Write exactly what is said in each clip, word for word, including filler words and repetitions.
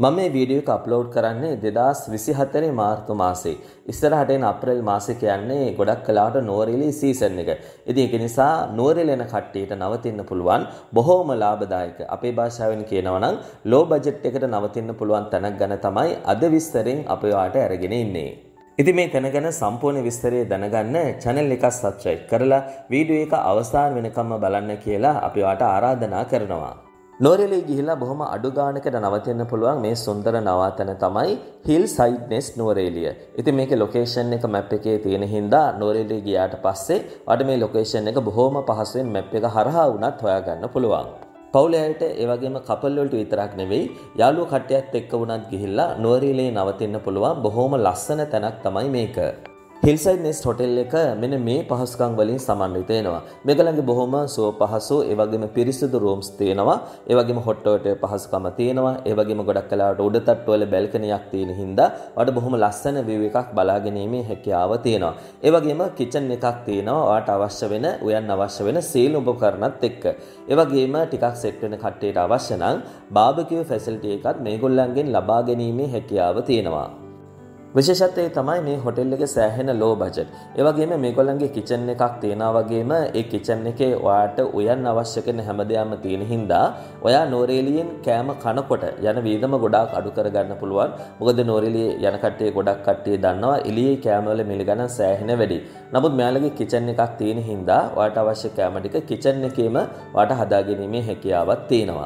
මම මේ වීඩියෝ එක අප්ලෝඩ් කරන්නේ දෙදාස් විසිහතර මාර්තු මාසේ. ඉස්සරහට එන අප්‍රේල් මාසේ කියන්නේ ගොඩක් කලාවට නුවරඑළිය සීසන් එක. ඉතින් ඒක නිසා නුවරඑළිය යන කට්ටියට නවතින්න පුළුවන් බොහෝම ලාභදායක. අපේ භාෂාවෙන් කියනවා නම් ලෝ බජට් එකට නවතින්න පුළුවන් තැනක් ගැන තමයි අද විස්තරෙන් අපි ඔයාලට අරගෙන ඉන්නේ. ඉතින් මේ තැන ගැන සම්පූර්ණ විස්තරය දැනගන්න channel එක subscribe කරලා වීඩියෝ එක අවසාන වෙනකම්ම බලන්න කියලා අපි ඔයාලට ආරාධනා කරනවා. නුවරඑළිය ගිහිලා බොහොම අඩු ගානකට නවතින්න පුළුවන් මේ සුන්දර නවාතැන තමයි හිල් සයිඩ් නෙස්ට් නුවරඑළිය. ඉතින් මේකේ ලොකේෂන් එක මැප් එකේ තියෙන හින්දා නුවරඑළිය ගියාට පස්සේ ඔයාලට මේ ලොකේෂන් එක බොහොම පහසුවෙන් මැප් එක හරහා වුණත් හොයාගන්න පුළුවන්. පවුලේ අයට ඒ වගේම කපල් වලට විතරක් නෙවෙයි යාළුවෝ කට්ටියත් එක්ක වුණත් ගිහිල්ලා නුවරඑළියේ නවතින්න පුළුවන් බොහොම ලස්සන තැනක් තමයි මේක. හිල්සයිඩ් නෙස්ට් හොටෙල් එක මෙන්න මේ පහසුකම් වලින් සමන්විත වෙනවා. මේගොල්ලන්ගේ බොහොම සුව පහසු, ඒ වගේම පිරිසිදු රූම්ස් තියෙනවා. ඒ වගේම හොට් ටොයිලට් පහසුකම තියෙනවා. ඒ වගේම ගොඩක් කලාවට උඩ තට්ටු වල බැල්කනියක් තියෙන හින්දා ඔයාලට බොහොම ලස්සන view එකක් බලා ගැනීමේ හැකියාව තියෙනවා. ඒ වගේම කිචන් එකක් තියෙනවා. ඔයාලට අවශ්‍ය වෙන, උයන් අවශ්‍ය වෙන සීල් උපකරණත් එක්ක. ඒ වගේම ටිකක් සෙට් වෙන කට්ටියට අවශ්‍ය නම් බාබකියු ෆැසිලිටි එකත් මේගොල්ලන්ගෙන් ලබා ගැනීමේ හැකියාව තියෙනවා. විශේෂත්වය තමයි මේ හොටෙල් එකේ සෑහෙන ලෝ බජට්. ඒ වගේම මේගොල්ලන්ගේ කිචන් එකක් තියෙනවා වගේම ඒ කිචන් එකේ ඔයාට උයන් අවශ්‍ය කරන හැමදේම තියෙන හින්දා ඔයා නුවරඑළියෙන් කෑම කනකොට යන වීදම ගොඩාක් අඩු කරගන්න පුළුවන්. මොකද නුවරඑළිය යන කට්ටිය ගොඩක් කට්ටිය දන්නවා එළියේ කෑම වල මිල ගණන් සෑහෙන වැඩි. නමුත් මෙයාලගේ කිචන් එකක් තියෙන හින්දා ඔයාට අවශ්‍ය කෑම ටික කිචන් එකේම ඔයාට හදාගැනීමේ හැකියාවක් තියෙනවා.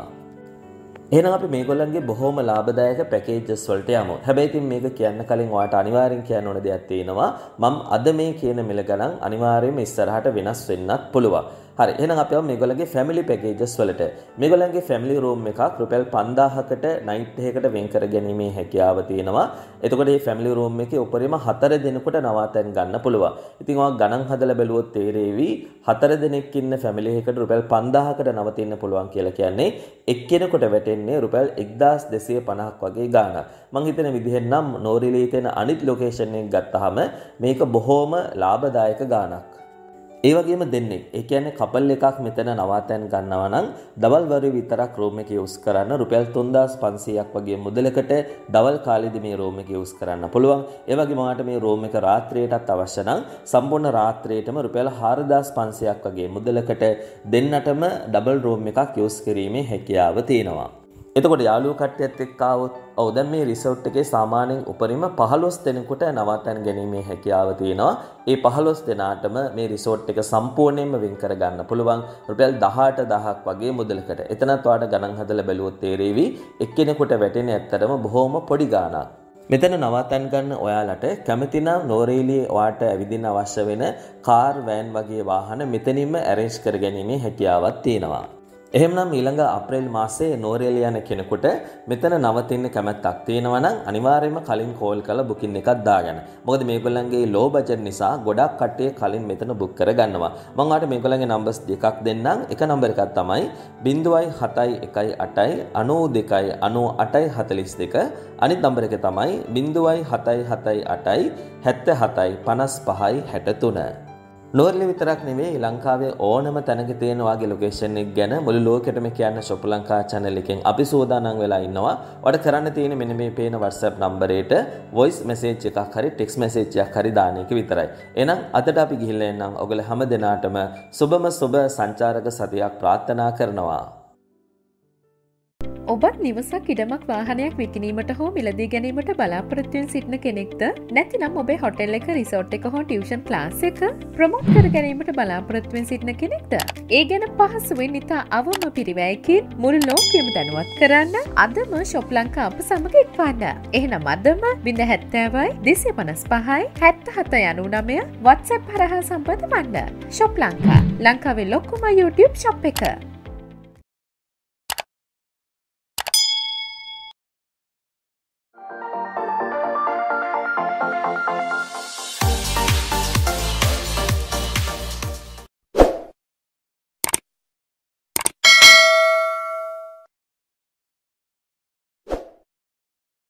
එහෙනම් අපි මේගොල්ලන්ගේ බොහොම ලාභදායක පැකේජස් වලට යමු. හැබැයි ඉතින් මේක කියන්න කලින් ඔයාලට අනිවාර්යෙන් කියන්න ඕන දෙයක් තියෙනවා. මම අද මේ කියන මිල ගණන් අනිවාර්යයෙන්ම ඉස්සරහට වෙනස් වෙන්නත් පුළුවන්. හරි. එහෙනම් අපි යමු මේගොල්ලන්ගේ ෆැමිලි පැකේජස් වලට. මේගොල්ලන්ගේ ෆැමිලි රූම් එකක් රුපියල් පන්දාහකට නයිට් එකකට වෙන් කර ගැනීමේ හැකියාව තියෙනවා. එතකොට මේ ෆැමිලි රූම් එකේ උපරිම හතර දෙනෙකුට නවාතැන් ගන්න පුළුවන්. ඉතින් ඔයා ගණන් හදලා බැලුවොත් තේරෙවි හතර දෙනෙක් ඉන්න ෆැමිලි එකකට රුපියල් පන්දාහකට නවතින්න පුළුවන් කියලා කියන්නේ එක්කෙනෙකුට වැටෙන්නේ රුපියල් එක්දාස් දෙසිය පනහක් වගේ ගාණක්. මං හිතන විදිහෙන් නම් නුවරඑළියේ තියෙන අනිත් ලොකේෂන් එක ගත්තාම මේක බොහොම ලාභදායක ගාණක්. ඒ වගේම දෙන්නේ ඒ කියන්නේ කපල් එකක් මෙතන නවාතැන් ගන්නවා නම් දවල් වරුවේ විතරක් රූම් එක යූස් කරන්න රුපියල් තුන්දාස් පන්සීයක් වගේ මුදලකට දවල් කාලෙදි මේ රූම් එක යූස් කරන්න පුළුවන්. ඒ වගේම ඔයාලට මේ රූම් එක රාත්‍රියටත් අවශ්‍ය නම් සම්පූර්ණ රාත්‍රියටම රුපියල් හාරදාස් පන්සීයක් වගේ මුදලකට දෙන්නටම ඩබල් රූම් එකක් යූස් කිරීමේ හැකියාව තියෙනවා. එතකොට යාළුවෝ කට්ටියත් එක්ක ආවොත් ඔව් දැන් මේ රිසෝට් එකේ සාමාන්‍යයෙන් උපරිම පහළොස් දෙනෙකුට නවාතැන් ගැනීමේ හැකියාව තියෙනවා. ඒ පහළොස් දෙනාටම මේ රිසෝට් එක සම්පූර්ණයෙන්ම වෙන් කර ගන්න පුළුවන් රුපියල් දහඅට දහසක් වගේ මුදලකට. එතනත් ඔයාලට ගණන් හදලා බැලුවොත් තේරෙවි එක්කෙනෙකුට වැටෙන ඇත්තටම බොහොම පොඩි ගාණක්. මෙතන නවාතැන් ගන්න ඔයාලට කැමති නම් නුවරඑළියේ ඔයාට ඇවිදින්න අවශ්‍ය වෙන කාර්, වෑන් වගේ වාහන මෙතනින්ම ඇරේන්ජ් කර ගැනීමේ හැකියාවක් තියෙනවා. එහෙමනම් ඊළඟ අප්‍රේල් මාසයේ නුවරඑළිය යන කෙනෙකුට මෙතන නවතින්න කැමැත්තක් තියෙනවා නම් අනිවාර්යයෙන්ම කලින් කෝල් කරලා බුකින් එකක් දාගන්න. මොකද මේගොල්ලන්ගේ ලෝ බජට් නිසා ගොඩක් කට්ටිය කලින් මෙතන බුක් කරගන්නවා. මම ඔයාලට මේගොල්ලන්ගේ නම්බර්ස් දෙකක් දෙන්නම්. එක නම්බර් එකක් තමයි ज़ीरो सात एक आठ नौ दो नौ आठ चार दो. අනිත් නම්බර එක තමයි ज़ीरो सात सात आठ सात सात पाँच पाँच छह तीन. නුවරඑළිය විතරක් නෙවෙයි ලංකාවේ ඕනම තැනක තියෙන වාගේ ලොකේෂන් එක ගැන මුළු ලෝකෙටම කියන්න ෂොප් ලංකා channel එකෙන් අපි සූදානම් වෙලා ඉන්නවා. ඔයාලට කරන්න තියෙන්නේ මෙන්න මේ පේන WhatsApp නම්බරයට voice message එකක් හරි text message එකක් හරි දාන එක විතරයි. එහෙනම් අදට අපි ගිහිල්ලා එන්නම්. ඔයගොල්ලෝ හැම දිනාටම සුබම සුබ සංචාරක සතියක් ප්‍රාර්ථනා කරනවා. ඔබත් නිවසක් ඉඩමක් වාහනයක් විකිණීමට හෝ මිලදී ගැනීමට බලාපොරොත්තු වෙන සිටින කෙනෙක්ද? නැතිනම් ඔබේ හොටෙල් එක, රිසෝට් එක හෝ ටියුෂන් ක්ලාස් එක ප්‍රොමෝට් කර ගැනීමට බලාපොරොත්තු වෙන සිටින කෙනෙක්ද? ඒ ගැන පහසුවෙන් ඉතා අවම පිරිවැයකින් මුළු ලෝකෙම දැනුවත් කරන්න අදම ෂොප් ලංකා අප සමග එක්වන්න. එහෙනම් අදම ज़ीरो सात ज़ीरो दो पाँच पाँच सात सात नौ नौ WhatsApp හරහා සම්බන්ධ වන්න. ෂොප් ලංකා ලංකාවේ ලොකුම YouTube ෂොප් එක.